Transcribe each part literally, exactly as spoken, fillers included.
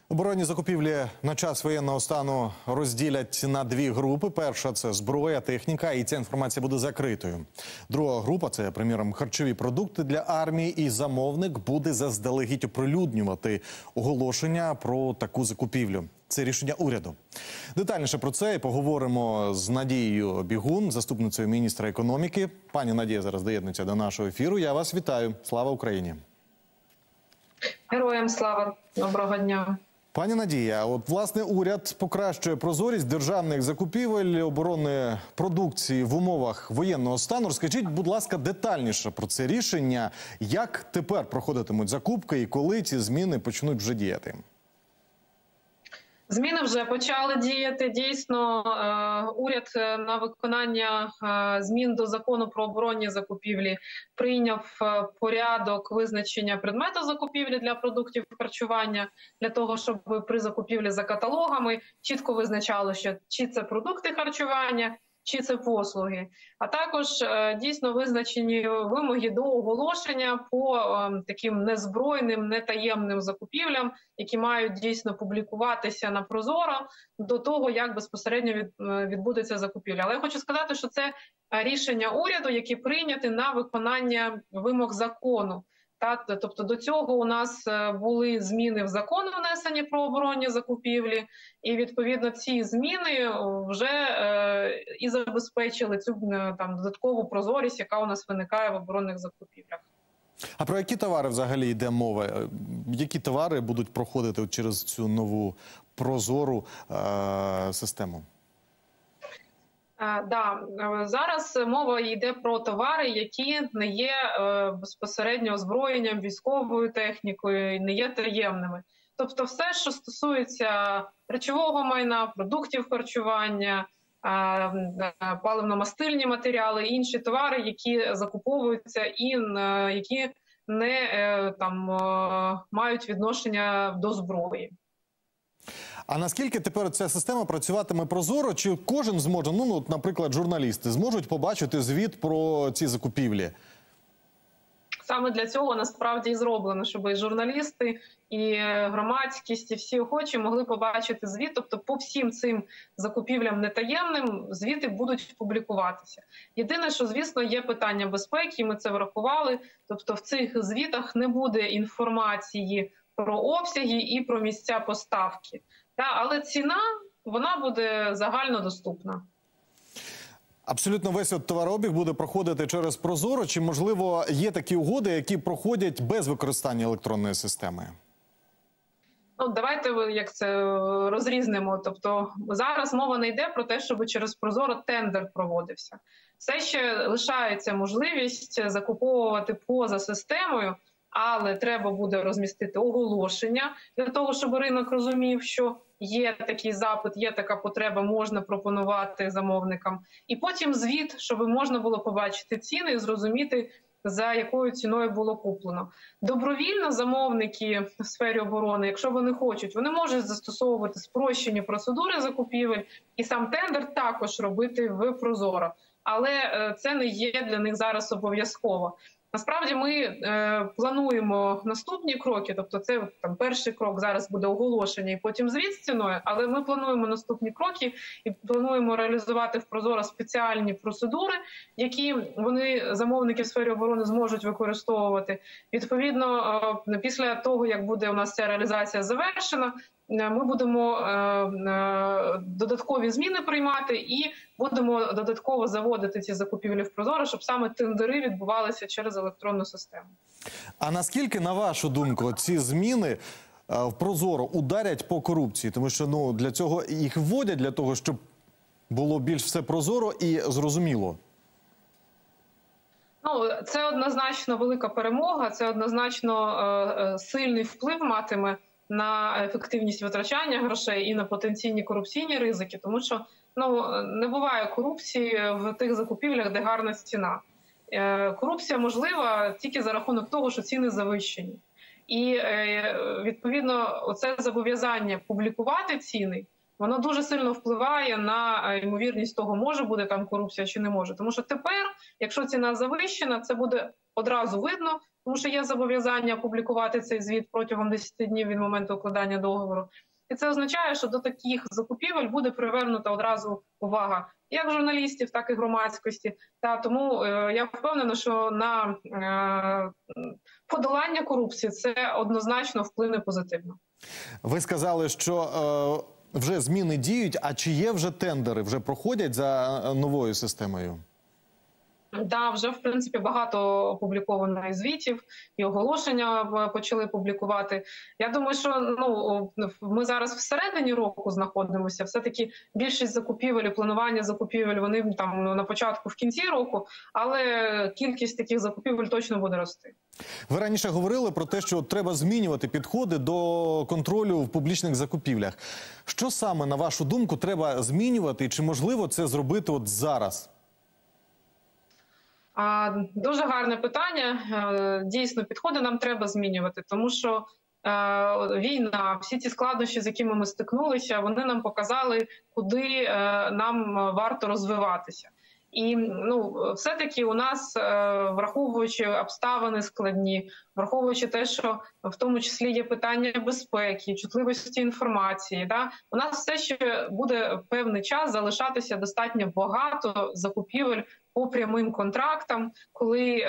Оборонні закупівлі на час воєнного стану розділять на дві групи. Перша – це зброя, техніка, і ця інформація буде закритою. Друга група – це, приміром, харчові продукти для армії, і замовник буде заздалегідь оприлюднювати оголошення про таку закупівлю. Це рішення уряду. Детальніше про це і поговоримо з Надією Бігун, заступницею міністра економіки. Пані Надія зараз доєднується до нашого ефіру. Я вас вітаю. Слава Україні! Героям слава! Доброго дня! Пані Надія, от, власне, уряд покращує прозорість державних закупівель оборонної продукції в умовах воєнного стану. Розкажіть, будь ласка, детальніше про це рішення. Як тепер проходитимуть закупки і коли ці зміни почнуть вже діяти? Зміни вже почали діяти. Дійсно, уряд на виконання змін до закону про оборонні закупівлі прийняв порядок визначення предмету закупівлі для продуктів харчування, для того, щоб при закупівлі за каталогами чітко визначало, що чи це продукти харчування, чи це послуги. А також дійсно визначені вимоги до оголошення по таким незбройним, нетаємним закупівлям, які мають дійсно публікуватися на Прозоро до того, як безпосередньо відбудеться закупівля. Але я хочу сказати, що це рішення уряду, які прийняті на виконання вимог закону. Тобто до цього у нас були зміни в закон внесені про оборонні закупівлі, і відповідно ці зміни вже е, і забезпечили цю там додаткову прозорість, яка у нас виникає в оборонних закупівлях. А про які товари взагалі йде мова? Які товари будуть проходити через цю нову прозору е, систему? Да, зараз мова йде про товари, які не є безпосередньо озброєнням, військовою технікою, не є таємними. Тобто все, що стосується речового майна, продуктів харчування, паливно-мастильні матеріали, інші товари, які закуповуються і які не там мають відношення до зброї. А наскільки тепер ця система працюватиме прозоро? Чи кожен зможе, ну, от, наприклад, журналісти, зможуть побачити звіт про ці закупівлі? Саме для цього насправді і зроблено, щоб і журналісти, і громадськість, і всі охочі могли побачити звіт. Тобто по всім цим закупівлям нетаємним звіти будуть публікуватися. Єдине, що, звісно, є питання безпеки, ми це врахували. Тобто в цих звітах не буде інформації про обсяги і про місця поставки. Та, але ціна, вона буде загальнодоступна. Абсолютно весь от товарообіг буде проходити через Прозоро? Чи, можливо, є такі угоди, які проходять без використання електронної системи? Ну, давайте як це розрізнимо. Тобто зараз мова не йде про те, щоб через Прозоро тендер проводився. Все ще лишається можливість закуповувати поза системою, але треба буде розмістити оголошення для того, щоб ринок розумів, що є такий запит, є така потреба, можна пропонувати замовникам. І потім звіт, щоб можна було побачити ціни і зрозуміти, за якою ціною було куплено. Добровільно замовники в сфері оборони, якщо вони хочуть, вони можуть застосовувати спрощені процедури закупівель і сам тендер також робити в Прозоро. Але це не є для них зараз обов'язково. Насправді ми е, плануємо наступні кроки, тобто це там перший крок зараз буде оголошення і потім звіт з ціною, але ми плануємо наступні кроки і плануємо реалізувати в Прозоро спеціальні процедури, які вони, замовники в сфері оборони, зможуть використовувати. Відповідно, е, після того, як буде у нас ця реалізація завершена, ми будемо е, е, додаткові зміни приймати і будемо додатково заводити ці закупівлі в Прозоро, щоб саме тендери відбувалися через електронну систему. А наскільки, на вашу думку, ці зміни е, в Прозоро ударять по корупції? Тому що ну, для цього їх вводять, для того, щоб було більш все прозоро і зрозуміло. Ну, це однозначно велика перемога, це однозначно е, сильний вплив матиме на ефективність витрачання грошей і на потенційні корупційні ризики, тому що ну, не буває корупції в тих закупівлях, де гарна ціна. Е, корупція можлива тільки за рахунок того, що ціни завищені. І, е, відповідно, оце зобов'язання публікувати ціни, воно дуже сильно впливає на ймовірність того, може буде там корупція чи не може. Тому що тепер, якщо ціна завищена, це буде одразу видно, тому що є зобов'язання опублікувати цей звіт протягом десяти днів від моменту укладання договору. І це означає, що до таких закупівель буде привернута одразу увага як журналістів, так і громадськості. Та тому е, я впевнена, що на е, подолання корупції це однозначно вплине позитивно. Ви сказали, що е, вже зміни діють, а чи є вже тендери, вже проходять за новою системою? Да, вже, в принципі, багато опубліковано і звітів, і оголошення почали публікувати. Я думаю, що ну, ми зараз всередині року знаходимося. Все-таки більшість закупівель і планування закупівель, вони там на початку, в кінці року, але кількість таких закупівель точно буде рости. Ви раніше говорили про те, що треба змінювати підходи до контролю в публічних закупівлях. Що саме, на вашу думку, треба змінювати і чи можливо це зробити от зараз? Дуже гарне питання. Дійсно, підходи нам треба змінювати, тому що війна, всі ці складнощі, з якими ми стикнулися, вони нам показали, куди нам варто розвиватися. І ну, все-таки у нас, враховуючи обставини складні, враховуючи те, що в тому числі є питання безпеки, чутливості інформації, да, у нас все ще буде певний час залишатися достатньо багато закупівель по прямим контрактам, коли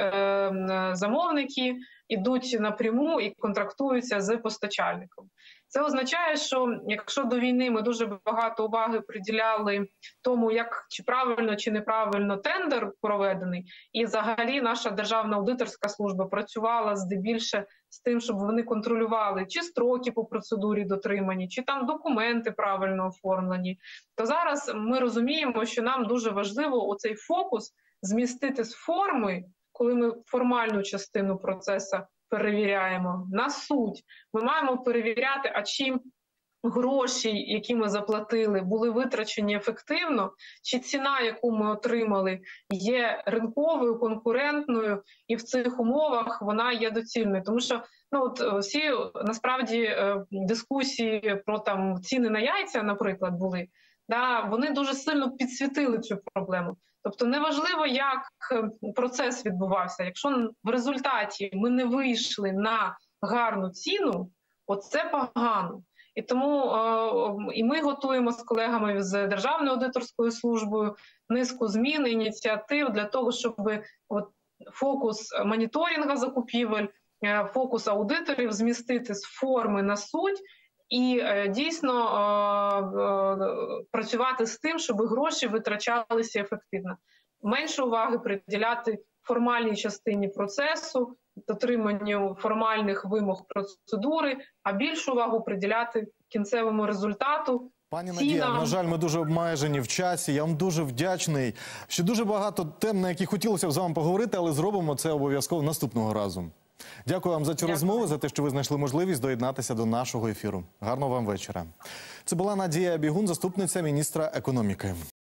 е, замовники йдуть напряму і контрактуються з постачальником. Це означає, що якщо до війни ми дуже багато уваги приділяли тому, як чи правильно, чи неправильно тендер проведений, і взагалі наша Державна аудиторська служба працювала здебільше з тим, щоб вони контролювали, чи строки по процедурі дотримані, чи там документи правильно оформлені, то зараз ми розуміємо, що нам дуже важливо оцей фокус змістити з форми, коли ми формальну частину процесу перевіряємо, на суть. Ми маємо перевіряти, а чи гроші, які ми заплатили, були витрачені ефективно, чи ціна, яку ми отримали, є ринковою, конкурентною, і в цих умовах вона є доцільною. Тому що ну, от, всі, насправді, дискусії про там, ціни на яйця, наприклад, були, да, вони дуже сильно підсвітили цю проблему. Тобто неважливо, як процес відбувався. Якщо в результаті ми не вийшли на гарну ціну, оце погано. І тому е, і ми готуємо з колегами з Державною аудиторською службою низку змін, ініціатив для того, щоб от, фокус моніторингу закупівель, фокус аудиторів змістити з форми на суть, і е, дійсно е, е, працювати з тим, щоб гроші витрачалися ефективно. Менше уваги приділяти формальній частині процесу, дотриманню формальних вимог процедури, а більшу увагу приділяти кінцевому результату. Пані Надія, на жаль, ми дуже обмежені в часі. Я вам дуже вдячний. Ще дуже багато тем, на які хотілося б з вами поговорити, але зробимо це обов'язково наступного разу. Дякую вам за цю Дякую. розмову, за те, що ви знайшли можливість доєднатися до нашого ефіру. Гарного вам вечора. Це була Надія Бігун, заступниця міністра економіки.